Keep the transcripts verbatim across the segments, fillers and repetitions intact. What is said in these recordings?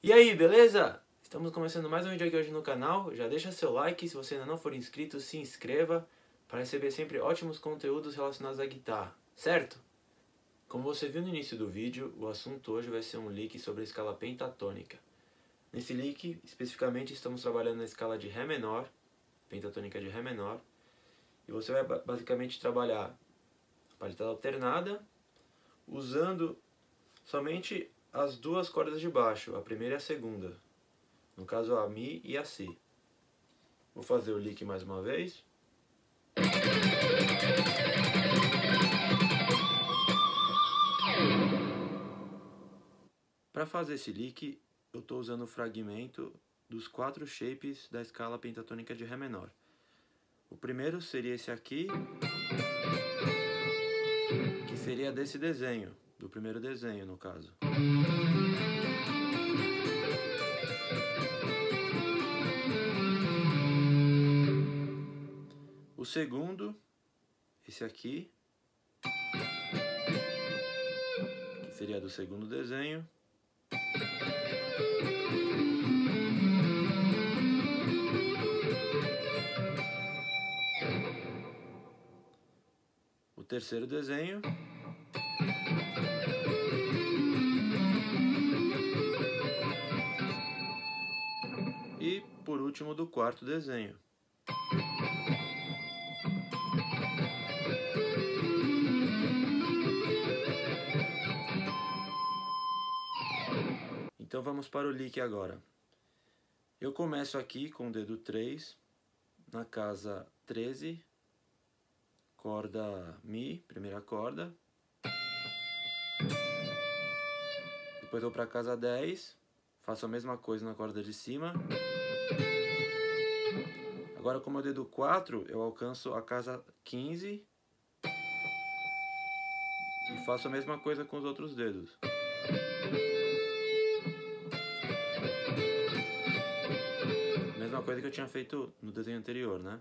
E aí, beleza? Estamos começando mais um vídeo aqui hoje no canal. Já deixa seu like, se você ainda não for inscrito, se inscreva para receber sempre ótimos conteúdos relacionados à guitarra, certo? Como você viu no início do vídeo, o assunto hoje vai ser um lick sobre a escala pentatônica. Nesse lick, especificamente, estamos trabalhando na escala de Ré menor, pentatônica de Ré menor, e você vai basicamente trabalhar a paletada alternada, usando somente as duas cordas de baixo, a primeira e a segunda. No caso, a Mi e a Si. Vou fazer o lick mais uma vez. Para fazer esse lick, eu estou usando o fragmento dos quatro shapes da escala pentatônica de Ré menor. O primeiro seria esse aqui, que seria desse desenho, do primeiro desenho no caso. O segundo, esse aqui, que seria do segundo desenho. O terceiro desenho. E, por último, do quarto desenho. Então vamos para o lick agora. Eu começo aqui com o dedo três, na casa treze, corda Mi, primeira corda. Depois vou para a casa dez, faço a mesma coisa na corda de cima. Agora com o meu dedo quatro eu alcanço a casa quinze e faço a mesma coisa com os outros dedos. Mesma coisa que eu tinha feito no desenho anterior, né?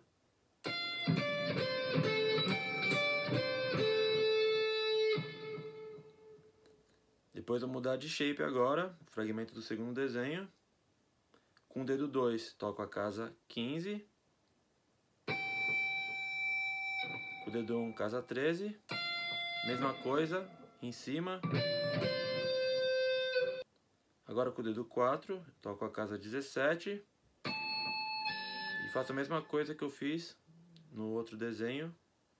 Depois eu vou mudar de shape agora, fragmento do segundo desenho. Com o dedo dois toco a casa quinze. Com o dedo um, casa treze. Mesma coisa, em cima. Agora com o dedo quatro, toco a casa dezessete. E faço a mesma coisa que eu fiz no outro desenho.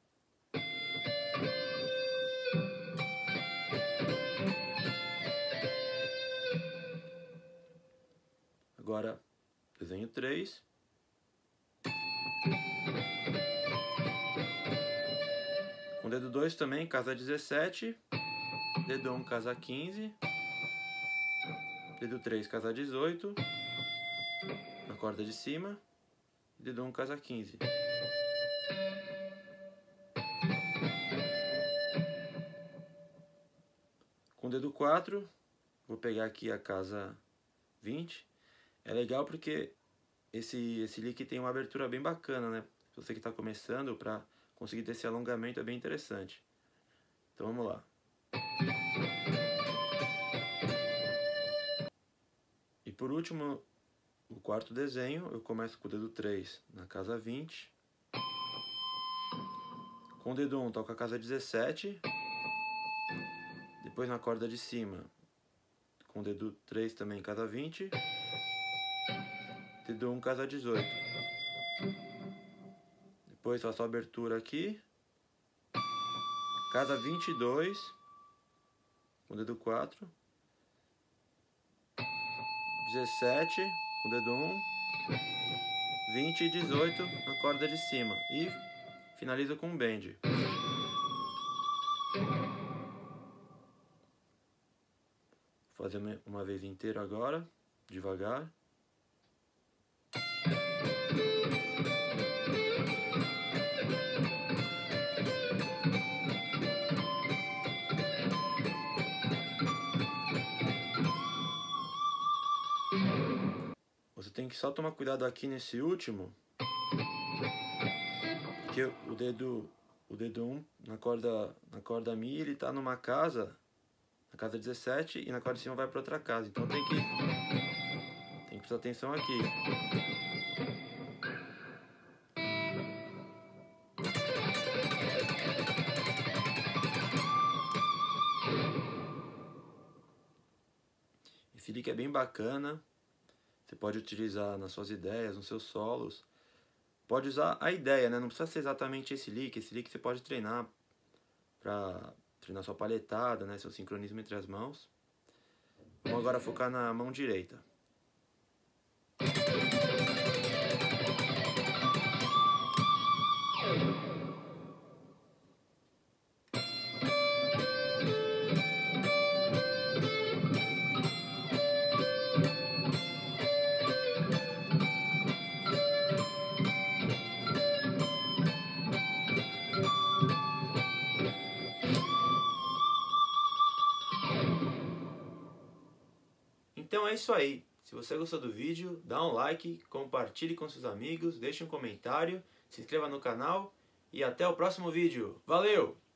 Agora, desenho três. Com o dedo dois também, casa dezessete. Dedo um, casa quinze. Dedo três, casa dezoito. Na corda de cima. Dedo um, casa quinze. Com o dedo quatro, vou pegar aqui a casa vinte. É legal porque esse, esse lick tem uma abertura bem bacana, né? Se você que está começando, para conseguir ter esse alongamento é bem interessante. Então vamos lá. E por último, o quarto desenho, eu começo com o dedo três na casa vinte. Com o dedo um, toco a casa dezessete. Depois na corda de cima, com o dedo três também, casa vinte. Dedo um, casa dezoito. Depois faço a abertura aqui. Casa vinte e dois. Com o dedo quatro. dezessete. Com o dedo um. vinte e dezoito na corda de cima. E finalizo com um bend. Vou fazer uma vez inteira agora, devagar. Você tem que só tomar cuidado aqui nesse último, porque o dedo o dedo um na corda na corda Mi, ele tá numa casa, na casa dezessete, e na corda de cima vai para outra casa. Então tem que prestar atenção aqui. Esse lick é bem bacana. Você pode utilizar nas suas ideias, nos seus solos. Pode usar a ideia, né? Não precisa ser exatamente esse lick. Esse lick você pode treinar para treinar sua palhetada, né? Seu sincronismo entre as mãos. Vamos agora focar na mão direita. Então é isso aí. Se você gostou do vídeo, dá um like, compartilhe com seus amigos, deixe um comentário, se inscreva no canal e até o próximo vídeo. Valeu!